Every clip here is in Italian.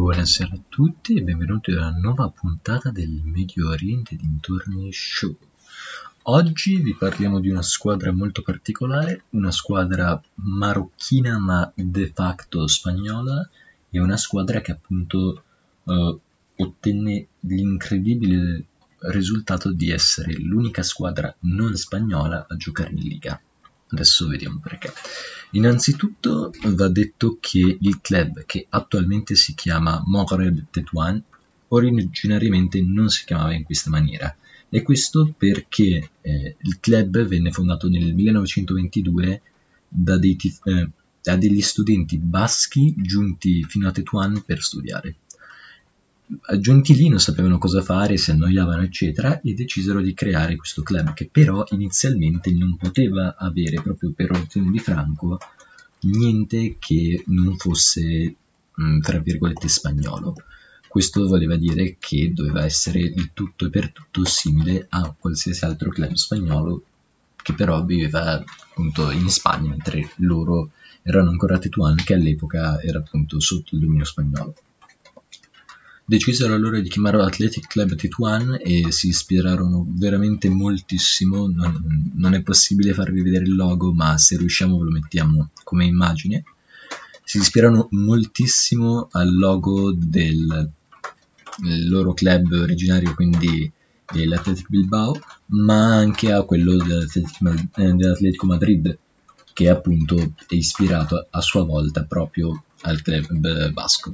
Buonasera a tutti e benvenuti ad una nuova puntata del Medio Oriente Dintorni Show. Oggi vi parliamo di una squadra molto particolare, una squadra marocchina ma de facto spagnola e una squadra che appunto ottenne l'incredibile risultato di essere l'unica squadra non spagnola a giocare in Liga. Adesso vediamo perché. Innanzitutto va detto che il club, che attualmente si chiama Maghreb Tétouan, originariamente non si chiamava in questa maniera, e questo perché il club venne fondato nel 1922 da degli studenti baschi giunti fino a Tétouan per studiare. Giunti lì non sapevano cosa fare, si annoiavano eccetera e decisero di creare questo club che però inizialmente non poteva avere, proprio per ordine di Franco, niente che non fosse tra virgolette spagnolo. Questo voleva dire che doveva essere il tutto e per tutto simile a qualsiasi altro club spagnolo che però viveva appunto in Spagna, mentre loro erano ancora a Tetuan, che all'epoca era appunto sotto il dominio spagnolo. Decisero allora di chiamarlo Athletic Club Tetuan e si ispirarono veramente moltissimo. Non è possibile farvi vedere il logo, ma se riusciamo ve lo mettiamo come immagine. Si ispirarono moltissimo al logo del loro club originario, quindi l'Athletic Bilbao, ma anche a quello dell'Atletico Madrid, che appunto è ispirato a sua volta proprio al club basco.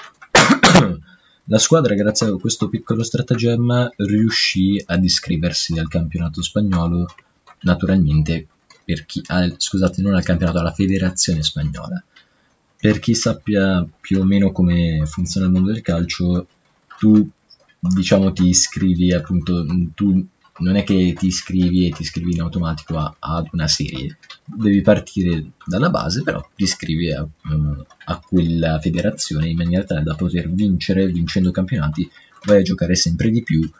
La squadra, grazie a questo piccolo stratagemma, riuscì ad iscriversi al campionato spagnolo, naturalmente non al campionato, alla federazione spagnola. Per chi sappia più o meno come funziona il mondo del calcio, tu ti iscrivi appunto, tu non è che ti iscrivi e ti iscrivi in automatico ad una serie, devi partire dalla base, però ti iscrivi a quella federazione in maniera tale da poter vincendo campionati, vai a giocare sempre di più,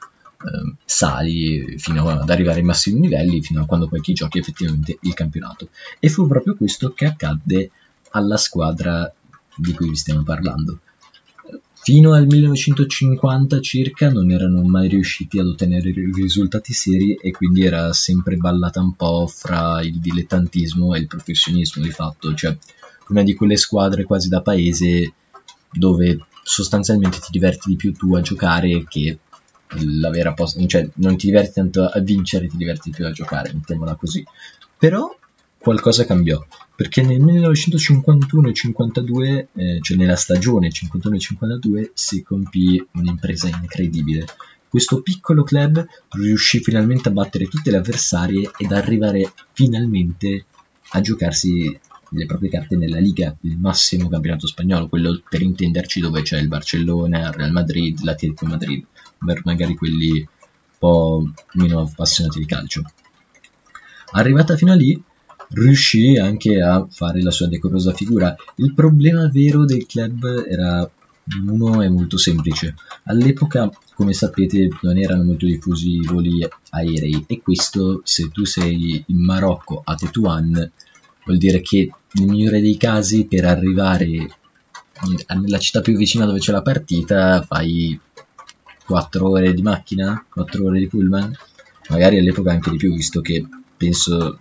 sali fino ad arrivare ai massimi livelli, fino a quando poi ti giochi effettivamente il campionato. E fu proprio questo che accadde alla squadra di cui vi stiamo parlando. Fino al 1950 circa non erano mai riusciti ad ottenere risultati seri e quindi era sempre ballata un po' fra il dilettantismo e il professionismo di fatto, cioè una di quelle squadre quasi da paese dove sostanzialmente ti diverti di più tu a giocare che la vera cioè non ti diverti tanto a vincere, ti diverti di più a giocare, mettiamola così. Però qualcosa cambiò, perché nel 1951 e 52, cioè nella stagione 51 e 52, si compì un'impresa incredibile. Questo piccolo club riuscì finalmente a battere tutte le avversarie ed arrivare finalmente a giocarsi le proprie carte nella Liga, il massimo campionato spagnolo, quello per intenderci dove c'è il Barcellona, il Real Madrid, l'Atletico Madrid, per magari quelli un po' meno appassionati di calcio. Arrivata fino a lì, riuscì anche a fare la sua decorosa figura. Il problema vero del club era uno e molto semplice. All'epoca, come sapete, non erano molto diffusi i voli aerei e questo, se tu sei in Marocco a Tetuan, vuol dire che nel migliore dei casi per arrivare nella città più vicina dove c'è la partita fai 4 ore di macchina, 4 ore di pullman, magari all'epoca anche di più, visto che penso,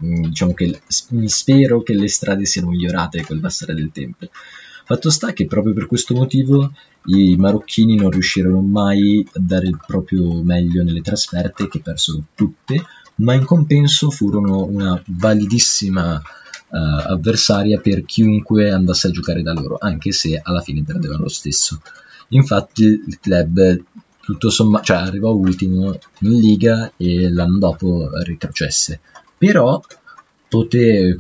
spero che le strade siano migliorate col passare del tempo. Fatto sta che proprio per questo motivo i marocchini non riuscirono mai a dare il proprio meglio nelle trasferte, che persero tutte, ma in compenso furono una validissima avversaria per chiunque andasse a giocare da loro, anche se alla fine perdevano lo stesso. Infatti il club tutto sommato, arrivò ultimo in Liga e l'anno dopo retrocesse, però poté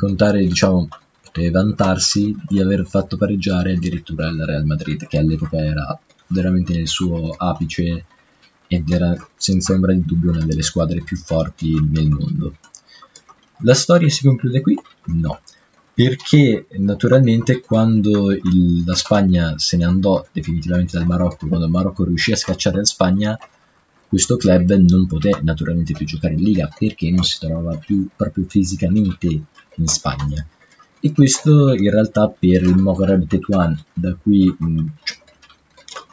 vantarsi di aver fatto pareggiare addirittura il Real Madrid, che all'epoca era veramente nel suo apice ed era senza ombra di dubbio una delle squadre più forti nel mondo. La storia si conclude qui? No, perché naturalmente quando la Spagna se ne andò definitivamente dal Marocco, quando il Marocco riuscì a scacciare la Spagna, questo club non poté naturalmente più giocare in Liga perché non si trovava più proprio fisicamente in Spagna. E questo in realtà per il Maghreb Tétouan, da cui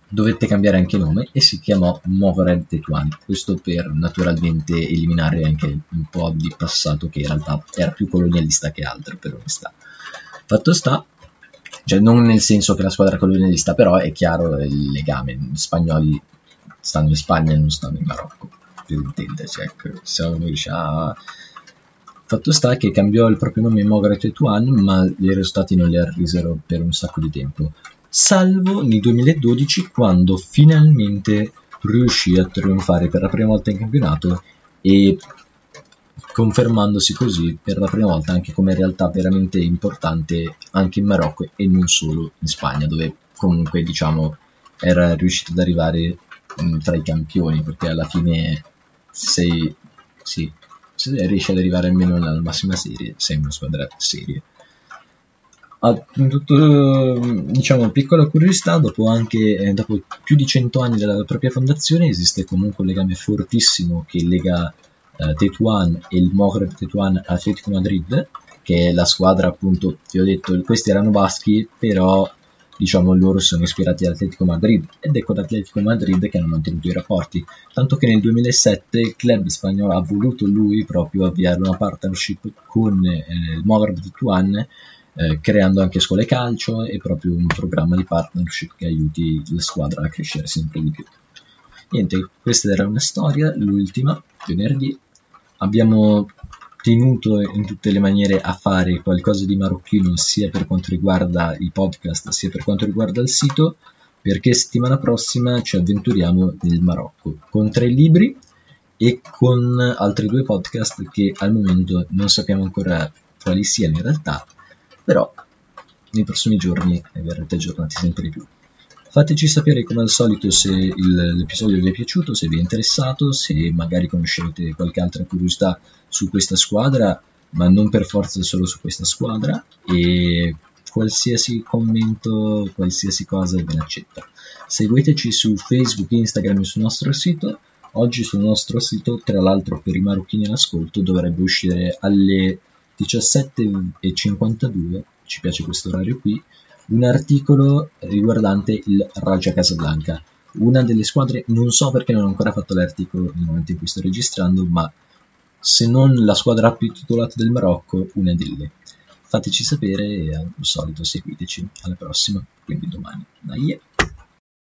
dovette cambiare anche nome e si chiamò Mohamed Tetouan, questo per naturalmente eliminare anche un po' di passato che in realtà era più colonialista che altro, per onestà. Fatto sta, cioè non nel senso che la squadra colonialista, però è chiaro il legame, gli spagnoli stanno in Spagna e non stanno in Marocco, per intenderci, ecco, se uno dice fatto sta che cambiò il proprio nome in Mohamed Tetouan, ma i risultati non li arrisero per un sacco di tempo, salvo nel 2012 quando finalmente riuscì a trionfare per la prima volta in campionato e confermandosi così per la prima volta anche come realtà veramente importante anche in Marocco e non solo in Spagna, dove comunque diciamo era riuscito ad arrivare tra i campioni, perché alla fine se riesci ad arrivare almeno alla massima serie sei una squadra serie. Diciamo, piccola curiosità, dopo più di 100 anni dalla propria fondazione esiste comunque un legame fortissimo che lega Tetouan e il Maghreb Tetouan Atletico Madrid, che è la squadra, appunto, ti ho detto, questi erano baschi, però diciamo loro sono ispirati all'Atletico Madrid ed è con l'Atletico Madrid che hanno mantenuto i rapporti, tanto che nel 2007 il club spagnolo ha voluto lui proprio avviare una partnership con il Maghreb Tetouan, creando anche scuole calcio e proprio un programma di partnership che aiuti la squadra a crescere sempre di più. Niente, questa era una storia, l'ultima, venerdì. Abbiamo tenuto in tutte le maniere a fare qualcosa di marocchino sia per quanto riguarda i podcast sia per quanto riguarda il sito, perché settimana prossima ci avventuriamo nel Marocco con 3 libri e con altri 2 podcast che al momento non sappiamo ancora quali siano in realtà, però nei prossimi giorni verrete aggiornati sempre di più. Fateci sapere come al solito se l'episodio vi è piaciuto, se vi è interessato, se magari conoscete qualche altra curiosità su questa squadra, ma non per forza solo su questa squadra, e qualsiasi commento, qualsiasi cosa ben accetta. Seguiteci su Facebook, Instagram e sul nostro sito. Oggi sul nostro sito, tra l'altro per i marocchini all'ascolto, dovrebbe uscire alle 17:52, ci piace questo orario qui, un articolo riguardante il Raja Casablanca, una delle squadre, non so perché non ho ancora fatto l'articolo nel momento in cui sto registrando, ma se non la squadra più titolata del Marocco, una delle. Fateci sapere e al solito seguiteci. Alla prossima, quindi domani. Dai!